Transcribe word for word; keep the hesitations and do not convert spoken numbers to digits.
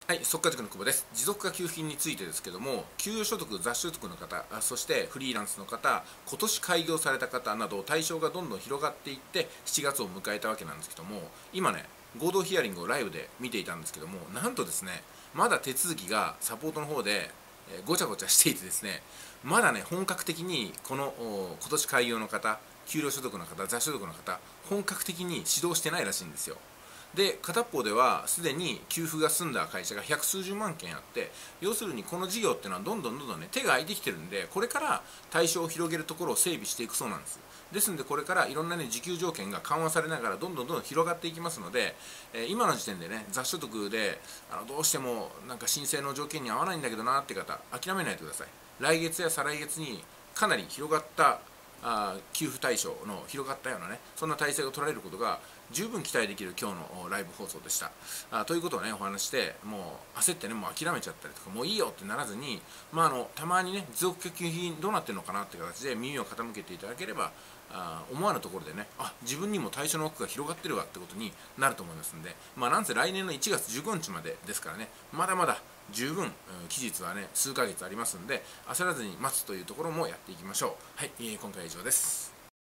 はい、速稼塾の久保です。持続化給付金についてですけども、給与所得、雑所得の方、そしてフリーランスの方、今年開業された方など、対象がどんどん広がっていって、しちがつを迎えたわけなんですけども、今ね、合同ヒアリングをライブで見ていたんですけども、なんとですね、まだ手続きがサポートの方で、えーごちゃごちゃしていてですね、まだね、本格的にこの今年開業の方、給料所得の方、雑所得の方、本格的に指導してないらしいんですよ。で片方ではすでに給付が済んだ会社が百数十万件あって、要するにこの事業っていうのはどんどんどんどん、ね、手が空いてきてるんで、これから対象を広げるところを整備していくそうなんです。ですのでこれからいろんな、ね、受給条件が緩和されながらどんどんどんどん広がっていきますので、えー、今の時点でね雑所得であのどうしてもなんか申請の条件に合わないんだけどなって方、諦めないでください。来月や再来月にかなり広がったあ給付対象の広がったようなね、そんな体制が取られることが十分期待できる今日のライブ放送でした。あということをねお話して、もう焦ってねもう諦めちゃったりとかもういいよってならずに、まあ、あのたまにね持続化給付金どうなってるのかなって形で耳を傾けていただければ、あ思わぬところでね、あ自分にも対象の奥が広がってるわってことになると思いますんで、まあ、なんせ来年のいちがつじゅうごにちまでですからね、まだまだ十分、うん、期日はね数ヶ月ありますんで、焦らずに待つというところもやっていきましょう。はい、えー、今回は以上です。